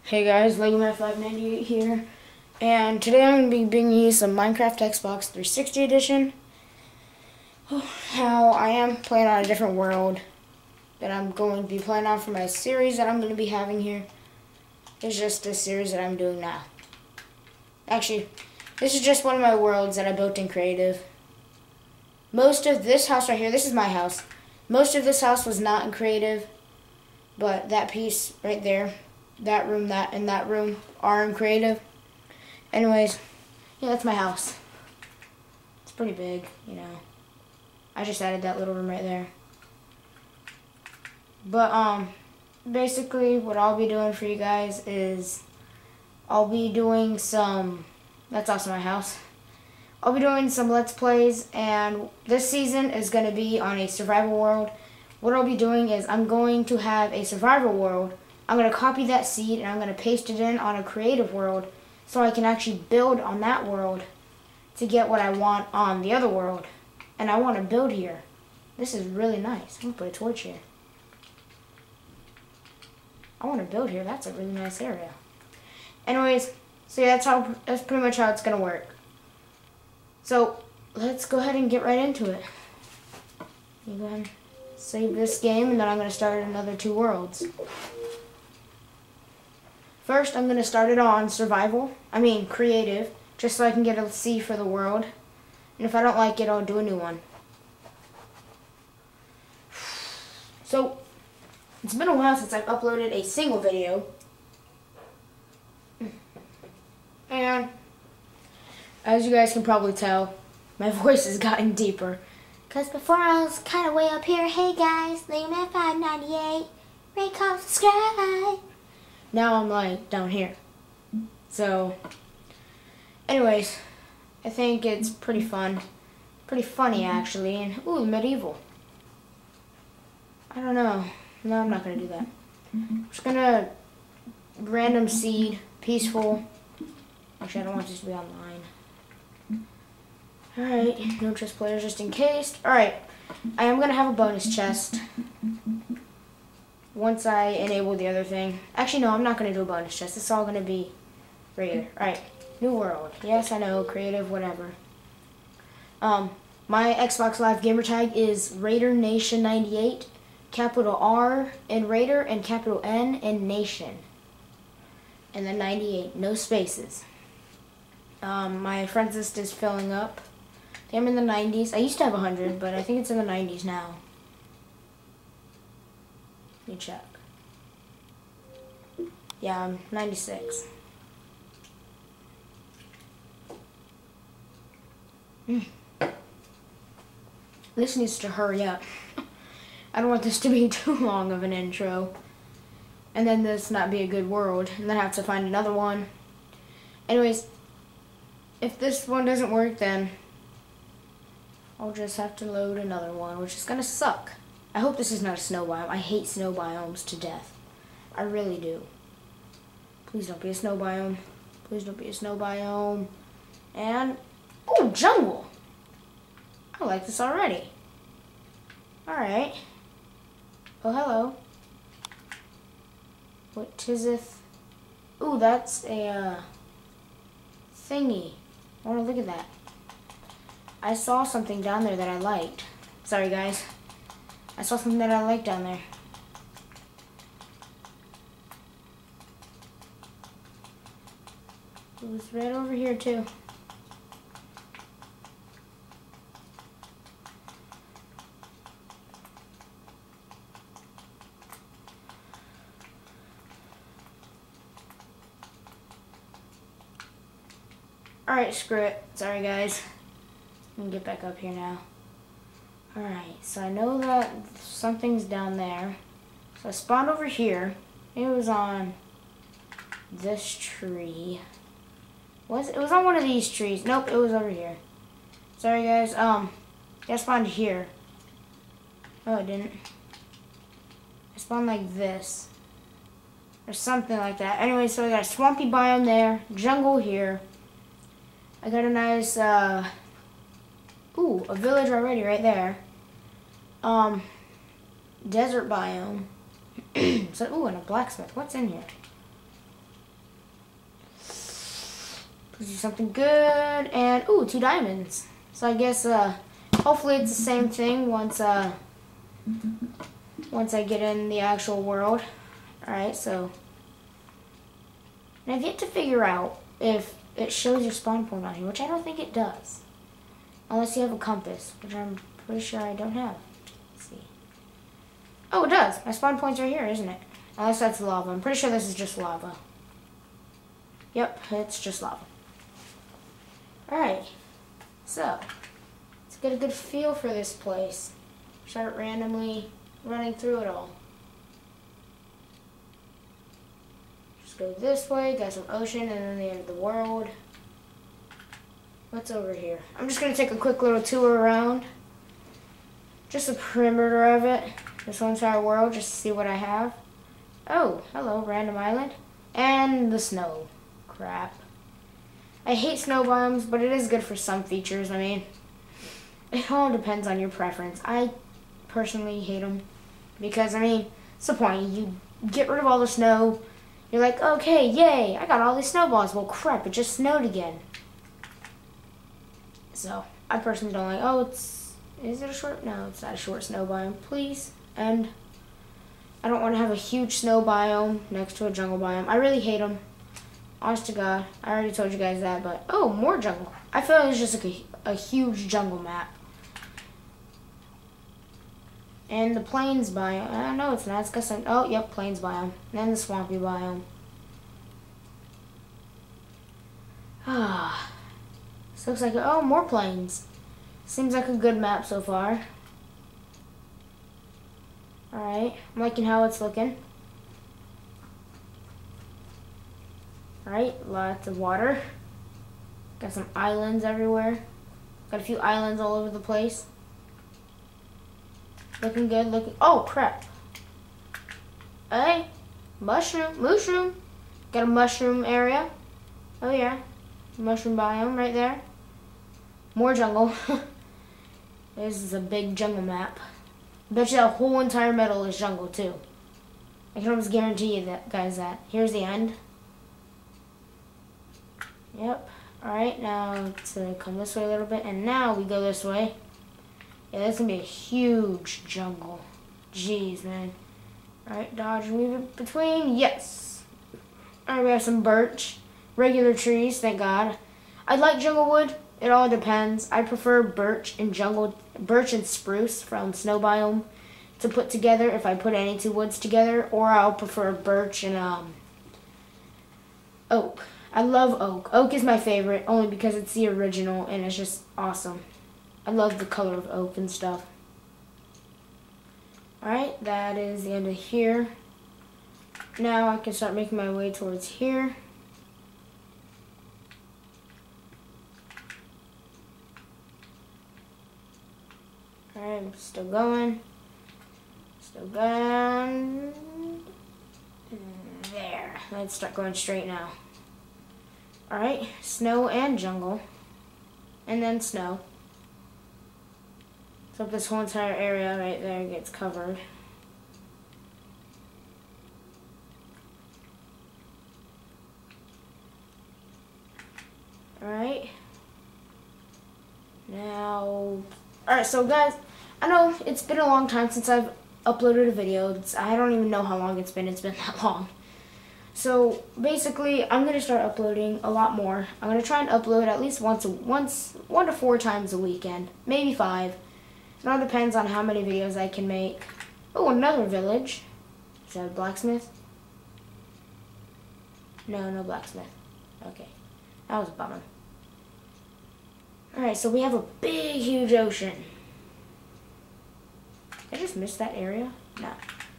Hey guys, LegoMan598 here, and today I'm going to be bringing you some Minecraft Xbox 360 Edition. How I am playing on a different world that I'm going to be playing on for my series that I'm going to be having here. It's just this series that I'm doing now. Actually, this is just one of my worlds that I built in Creative. Most of this house right here, this is my house. Most of this house was not in Creative, but that piece right there, that room, that, and that room are in Creative. Anyways, yeah, that's my house. It's pretty big, you know. I just added that little room right there. But, basically what I'll be doing for you guys is I'll be doing some, that's also my house. I'll be doing some Let's Plays, and this season is going to be on a survival world. What I'll be doing is I'm going to have a survival world. I'm going to copy that seed and I'm going to paste it in on a creative world so I can actually build on that world to get what I want on the other world. And I want to build here. This is really nice. I'm going to put a torch here. I want to build here. That's a really nice area. Anyways, so yeah, that's pretty much how it's going to work. So let's go ahead and get right into it. You go ahead and save this game, and then I'm going to start another 2 worlds. First, I'm going to start it on creative, just so I can get a C for the world. And if I don't like it, I'll do a new one. So, it's been a while since I've uploaded a single video. And, as you guys can probably tell, my voice has gotten deeper. Because before I was kind of way up here. Hey guys, LegoMan598, rate, comment, subscribe. Now I'm like down here. So, anyways, I think it's pretty fun. Pretty funny actually. And, ooh, medieval. I don't know. No, I'm not going to do that. I'm just going to random seed, peaceful. Actually, I don't want this to be online. Alright, no chest players just in case. Alright, I am going to have a bonus chest once I enable the other thing. Actually, no, I'm not going to do a bonus chest. It's all going to be right here. Alright, new world. Yes, I know, creative, whatever. My Xbox Live gamer tag is RaiderNation98, capital R in Raider and capital N in Nation. And then 98, no spaces. My friends list is filling up. I'm in the 90s. I used to have 100, but I think it's in the 90s now. Let me check. Yeah, I'm 96. This needs to hurry up. I don't want this to be too long of an intro. And then this not be a good world. And then I have to find another one. Anyways, if this one doesn't work, then I'll just have to load another one, which is going to suck. I hope this is not a snow biome. I hate snow biomes to death. I really do. Please don't be a snow biome. Please don't be a snow biome. And, oh, jungle. I like this already. Alright. Oh, hello. What tiseth? Ooh, that's a thingy. I want to look at that. I saw something down there that I liked. Sorry, guys. I saw something that I liked down there. It was right over here, too. Alright, screw it. Sorry, guys. Let me get back up here now. Alright, so I know that something's down there. So I spawned over here. It was on this tree. It was on one of these trees. Nope, it was over here. Sorry, guys. I spawned here. Oh, it didn't. I spawned like this. Or something like that. Anyway, so I got a swampy biome there. Jungle here. I got a nice, ooh, a village already right there. Desert biome. So, ooh, and a blacksmith. What's in here? Let's do something good. And, ooh, 2 diamonds. So I guess, hopefully it's the same thing once I get in the actual world. Alright, so. And I've yet to figure out if it shows your spawn point on here, which I don't think it does. Unless you have a compass, which I'm pretty sure I don't have. Let's see. Oh, it does. My spawn point's right here, isn't it? Unless that's lava. I'm pretty sure this is just lava. Yep, it's just lava. Alright. So, let's get a good feel for this place. Start randomly running through it all. Just go this way, got some ocean, and then the end of the world. What's over here? I'm just going to take a quick little tour around. Just the perimeter of it. This whole entire world, just to see what I have. Oh, hello, random island. And the snow. Crap. I hate snow biomes, but it is good for some features. I mean, it all depends on your preference. I personally hate them. Because, I mean, what's the point? You get rid of all the snow. You're like, okay, yay, I got all these snowballs. Well, crap, it just snowed again. So, I personally don't like, oh, is it a short? No, it's not a short snow biome, please. And I don't want to have a huge snow biome next to a jungle biome. I really hate them. Honest to God, I already told you guys that, but, oh, more jungle. I feel like it's just like a huge jungle map. And the plains biome, no, it's not, it's got some, oh, yep, plains biome. And then the swampy biome. Ah. This looks like, oh, more plains. Seems like a good map so far. Alright, I'm liking how it's looking. Alright, lots of water. Got some islands everywhere. Got a few islands all over the place. Looking good, looking, oh, crap. Hey, mushroom. Got a mushroom area. Oh, yeah. Mushroom biome right there. More jungle. This is a big jungle map. I bet you that whole entire metal is jungle too. I can almost guarantee you that, guys, that. Here's the end. Yep. Alright, now to come this way a little bit, and now we go this way. Yeah, that's gonna be a huge jungle. Jeez, man. Alright, dodge and move it between. Yes. Alright, we have some birch. Regular trees, thank God. I like jungle wood. It all depends. I prefer birch and spruce from snow biome to put together if I put any 2 woods together, or I'll prefer birch and oak. I love oak. Oak is my favorite only because it's the original and it's just awesome. I love the color of oak and stuff. Alright, that is the end of here. Now I can start making my way towards here. Alright, I'm still going. Still going. There. Let's start going straight now. Alright, snow and jungle. And then snow. So this whole entire area right there gets covered. Alright. Now, alright, so guys, I know it's been a long time since I've uploaded a video. I don't even know how long it's been that long. So basically, I'm going to start uploading a lot more. I'm going to try and upload at least 1 to 4 times a weekend, maybe 5. It all depends on how many videos I can make. Oh, another village. Is that a blacksmith? No, no blacksmith. Okay, that was a bummer. Alright, so we have a big, huge ocean. Did I just miss that area? No.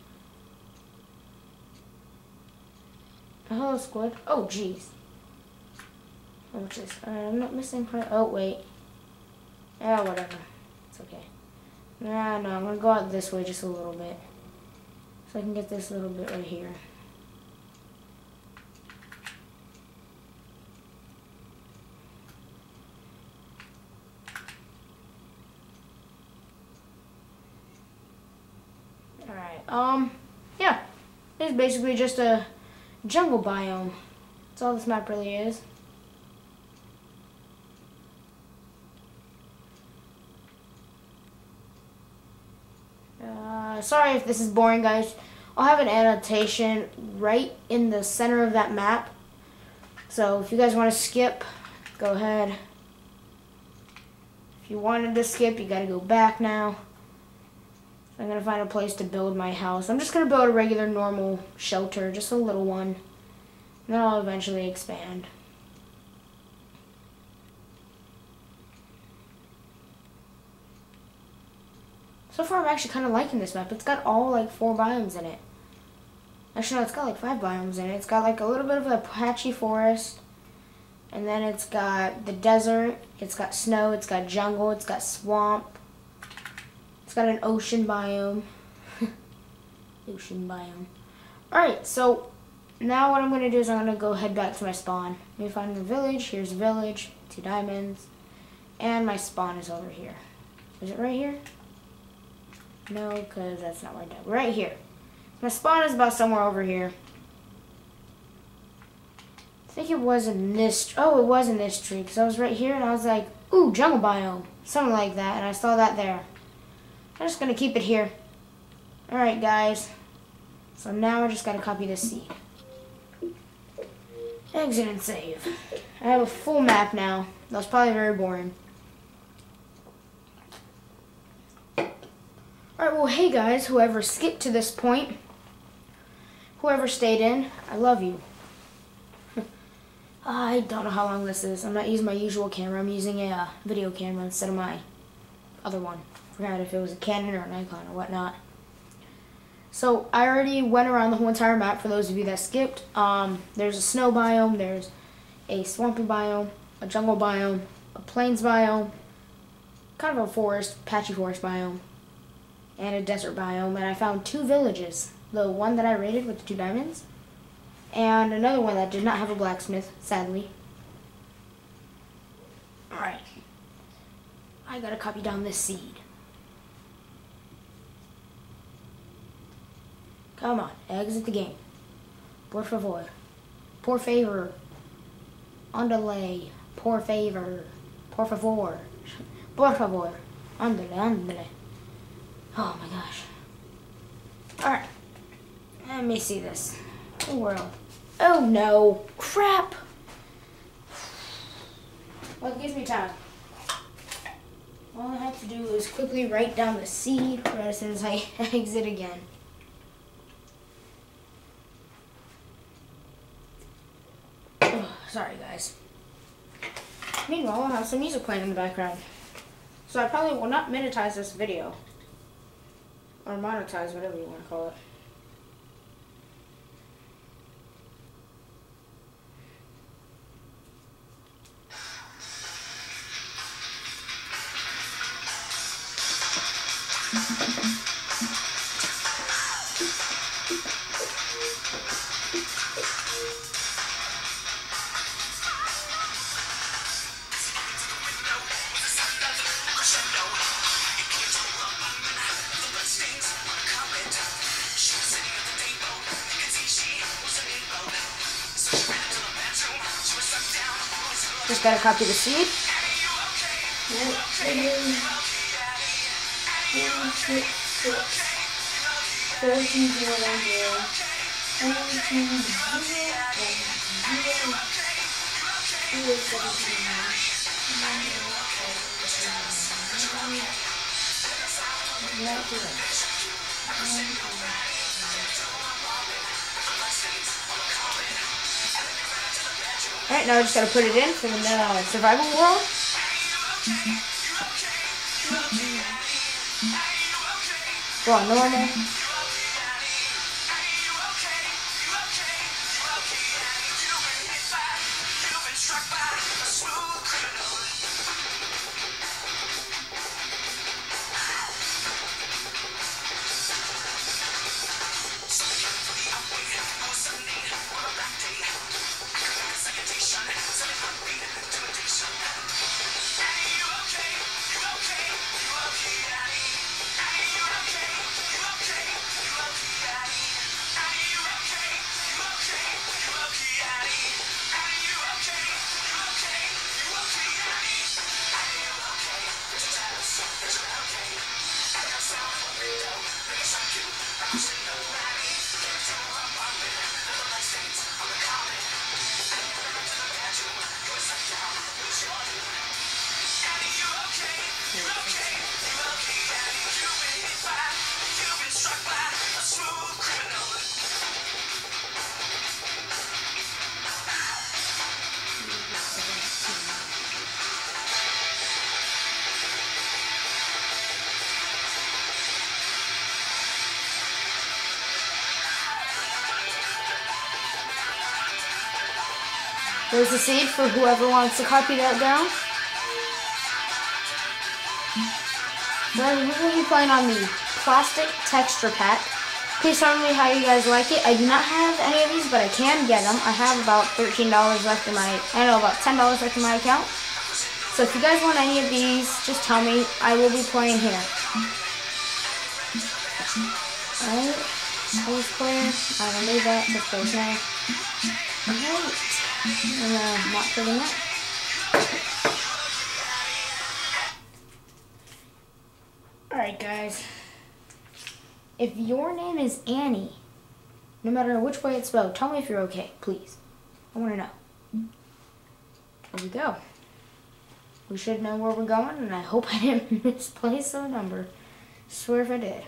Hello, squid. Oh, jeez. How much is this? Alright, I'm not missing part. Oh, wait. Yeah, whatever. It's okay. Nah, no, I'm going to go out this way just a little bit. So I can get this little bit right here. Alright, yeah. It's basically just a jungle biome. That's all this map really is. Sorry if this is boring, guys. I'll have an annotation right in the center of that map. So if you guys want to skip, go ahead. If you wanted to skip, you got to go back now. I'm going to find a place to build my house. I'm just going to build a regular, normal shelter, just a little one. And then I'll eventually expand. So far, I'm actually kind of liking this map. It's got all, like, 4 biomes in it. Actually, no, it's got, like, 5 biomes in it. It's got, like, a little bit of a patchy forest. And then it's got the desert. It's got snow. It's got jungle. It's got swamp. It's got an ocean biome. Ocean biome. Alright, so now what I'm going to do is I'm going to go head back to my spawn. Let me find the village. Here's the village. 2 diamonds. And my spawn is over here. Is it right here? No, because that's not where I died. Right here. My spawn is about somewhere over here. I think it was in this... Oh, it was in this tree. Because I was right here and I was like, ooh, jungle biome. Something like that. And I saw that there. I'm just going to keep it here. Alright, guys. So now I just got to copy this seed. Exit and save. I have a full map now. That was probably very boring. Alright, well, hey guys, whoever skipped to this point, whoever stayed in, I love you. I don't know how long this is. I'm not using my usual camera. I'm using a video camera instead of my other one. Forgot if it was a Canon or a Nikon or whatnot. So I already went around the whole entire map for those of you that skipped. There's a snow biome, there's a swampy biome, a jungle biome, a plains biome, kind of a forest, patchy forest biome, and a desert biome. And I found 2 villages. The one that I raided with the 2 diamonds, and another one that did not have a blacksmith, sadly. Alright. I gotta copy down this seed. Come on, exit the game. Por favor. Por favor. Andale. Por favor. Por favor. Por favor. Andale, andale. Oh my gosh. Alright. Let me see this. Oh, world. Oh no. Crap. Well, it gives me time. All I have to do is quickly write down the seed right as soon as I exit again. Sorry, guys. Meanwhile, I'll have some music playing in the background. So I probably will not monetize this video. Or monetize, whatever you want to call it. Just gotta copy the seed. Alright, now I just gotta put it in for the survival world. Go on normal. There's a seed for whoever wants to copy that down. Then we will be playing on the plastic texture pack. Please tell me how you guys like it. I do not have any of these, but I can get them. I have about $13 left in my, about $10 left in my account. So if you guys want any of these, just tell me. I will be playing here. Alright, pose player. I don't need that. Just pose now. Alright. And not putting that. Alright guys. If your name is Annie, no matter which way it's spelled, tell me if you're okay, please. I want to know. There we go. We should know where we're going, and I hope I didn't misplace a number. Swear if I did.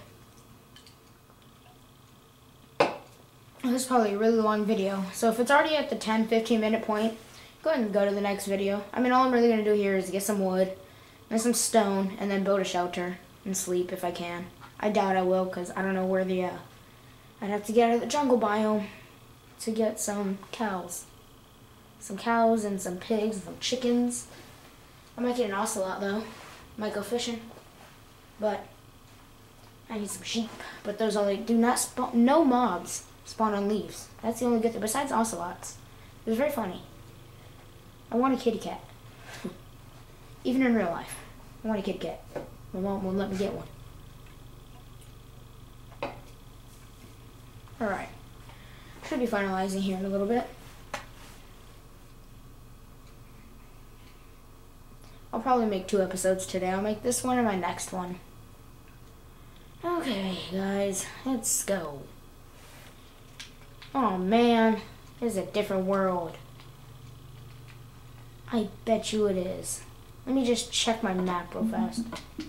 This is probably a really long video, so if it's already at the 10-15 minute point, go ahead and go to the next video. I mean, all I'm really going to do here is get some wood and some stone, and then build a shelter and sleep if I can. I doubt I will, because I don't know where the, I'd have to get out of the jungle biome to get some cows. Some cows and some pigs and some chickens. I might get an ocelot though. Might go fishing. But I need some sheep. But those only do not spawn, no mobs spawn on leaves. That's the only good thing, besides ocelots. It was very funny. I want a kitty cat. Even in real life. I want a kitty cat. My mom won't let me get one. Alright. Should be finalizing here in a little bit. I'll probably make 2 episodes today. I'll make this one and my next one. Okay, guys. Let's go. Oh, man. This is a different world. I bet you it is. Let me just check my map real fast.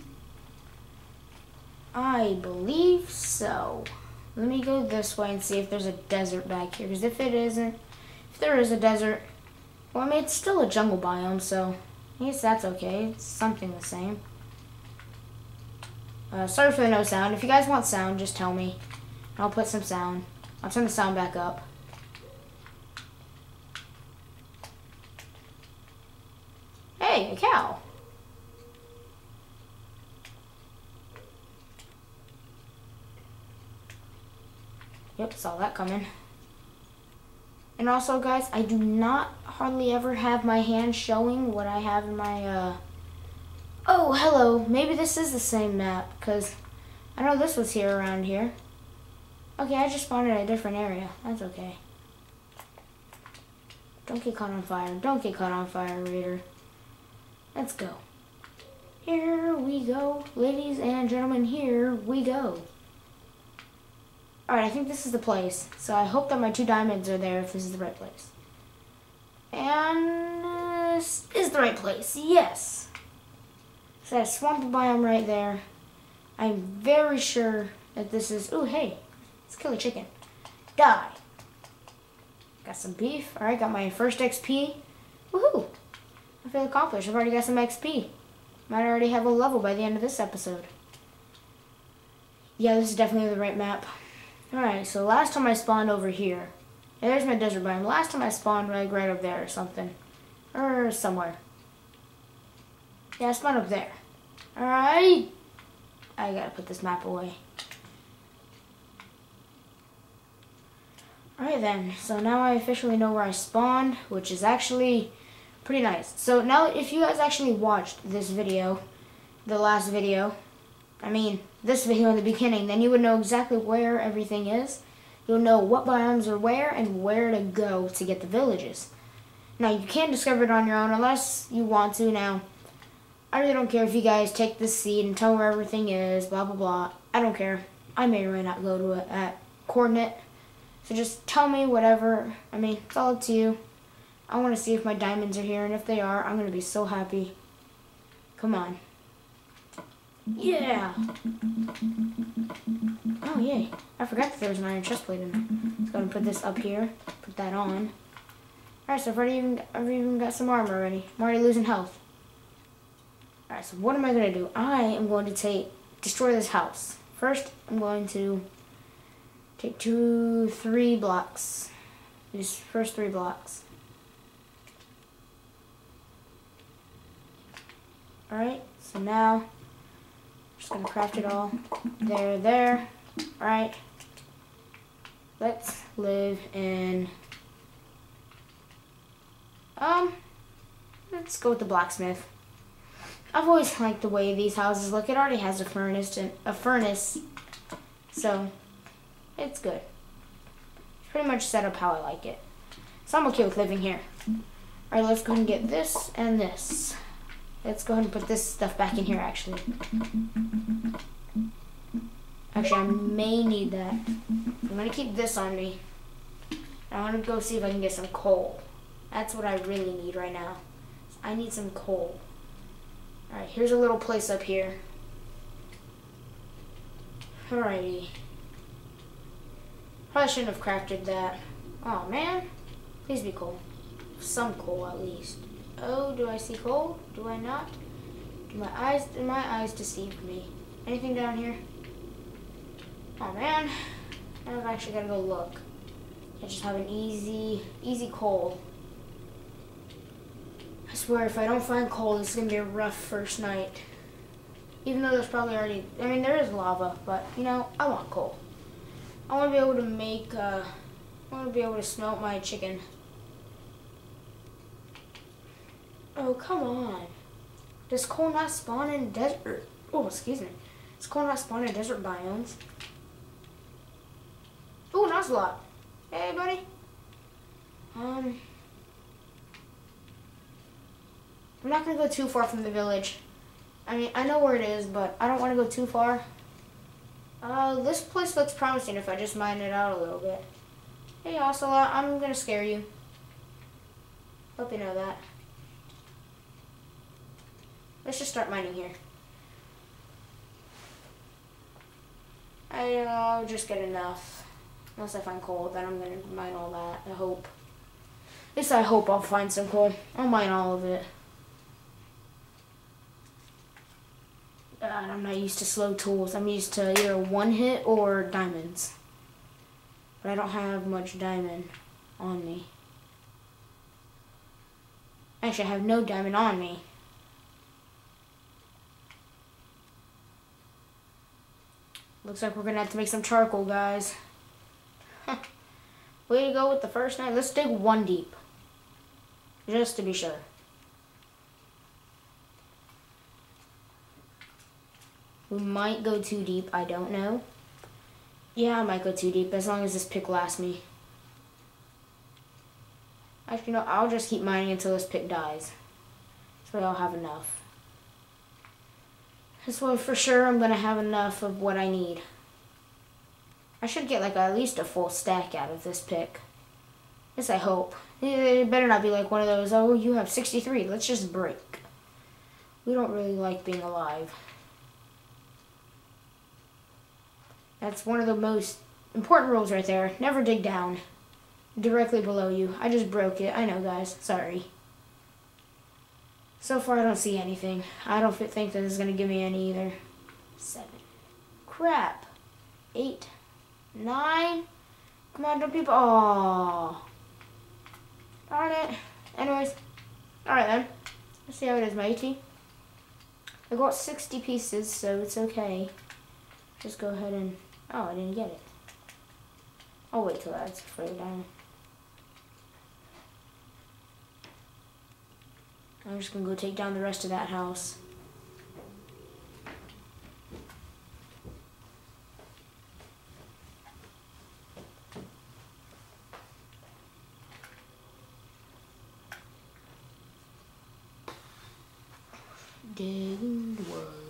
I believe so. Let me go this way and see if there's a desert back here. Because if it isn't, if there is a desert, well, I mean, it's still a jungle biome, so I guess that's okay. It's something the same. Sorry for the no sound. If you guys want sound, just tell me. I'll put some sound. I'll turn the sound back up. Hey, a cow. Yep, saw that coming. And also, guys, I do not hardly ever have my hand showing what I have in my, Oh, hello. Maybe this is the same map, because I know this was here around here. Okay, I just spawned in a different area. That's okay. Don't get caught on fire. Don't get caught on fire, Raider. Let's go. Here we go. Ladies and gentlemen, here we go. Alright, I think this is the place. So I hope that my 2 diamonds are there if this is the right place. And this is the right place. Yes. So that swamp biome right there. I'm very sure that this is... Ooh, hey. Let's kill a chicken. Die. Got some beef. Alright, got my first XP. Woohoo. I feel accomplished. I've already got some XP. Might already have a level by the end of this episode. Yeah, this is definitely the right map. Alright, so last time I spawned over here. Yeah, there's my desert biome. Last time I spawned like right up there or something. Or somewhere. Yeah, I spawned up there. Alright. I gotta put this map away. Alright then, so now I officially know where I spawned, which is actually pretty nice. So now if you guys actually watched this video, the last video, I mean this video in the beginning, then you would know exactly where everything is. You'll know what biomes are where and where to go to get the villages. Now you can't discover it on your own unless you want to. Now, I really don't care if you guys take this seed and tell where everything is, blah blah blah. I don't care. I may or may not go to a coordinate. So just tell me whatever. I mean, it's all up to you. I want to see if my diamonds are here, and if they are, I'm going to be so happy. Come on. Yeah! Oh, yay. I forgot that there was an iron chest plate in there. Let's go and put this up here. Put that on. Alright, so I've even got some armor already. I'm already losing health. Alright, so what am I going to do? I am going to destroy this house. First, I'm going to take 3 blocks. These first 3 blocks. Alright, so now I'm just gonna craft it all. There. Alright. Let's live in let's go with the blacksmith. I've always liked the way these houses look. It already has a furnace, so it's good. It's pretty much set up how I like it. So I'm okay with living here. Alright, let's go ahead and get this and this. Let's go ahead and put this stuff back in here, actually. Actually, I may need that. I'm going to keep this on me. I want to go see if I can get some coal. That's what I really need right now. I need some coal. Alright, here's a little place up here. Alrighty. Probably shouldn't have crafted that. Oh man. Please be coal. Some coal at least. Oh, do I see coal? Do I not? Do my eyes deceived me? Anything down here? Oh man. I've actually gotta go look. I just have an easy coal. I swear, if I don't find coal, this is gonna be a rough first night. Even though there's probably already, I mean, there is lava, but, you know, I want coal. I want to be able to make, I want to be able to smelt my chicken. Oh, come on. Does coal not spawn in desert? Oh, excuse me. Does coal not spawn in desert biomes? Oh, Nuzlocke. Hey, buddy. I'm not going to go too far from the village. I mean, I know where it is, but I don't want to go too far. This place looks promising if I just mine it out a little bit. Hey, Ocelot, I'm going to scare you. Hope you know that. Let's just start mining here. I'll just get enough. Unless I find coal, then I'm going to mine all that, I hope. At least I hope I'll find some coal. I'll mine all of it. God, I'm not used to slow tools. I'm used to either one hit or diamonds. But I don't have much diamond on me. Actually, I have no diamond on me. Looks like we're going to have to make some charcoal, guys. Way to go with the first night. Let's dig 1 deep. Just to be sure. We might go 2 deep, I don't know. Yeah, I might go 2 deep, as long as this pick lasts me. Actually, no, I'll just keep mining until this pick dies. So I'll have enough. This way, for sure, I'm going to have enough of what I need. I should get, like, at least a full stack out of this pick. Yes, I hope. It better not be like one of those, oh, you have 63, let's just break. We don't really like being alive. That's one of the most important rules right there. Never dig down directly below you. I just broke it. I know, guys. Sorry. So far, I don't see anything. I don't think that this is going to give me any either. 7. Crap. 8. 9. Come on, don't people. Oh. Darn it. Anyways. Alright then. Let's see how it is, matey. I got 60 pieces, so it's okay. Just go ahead and... Oh, I didn't get it. I'll wait till that's further down. I'm just gonna go take down the rest of that house. Digging the wood.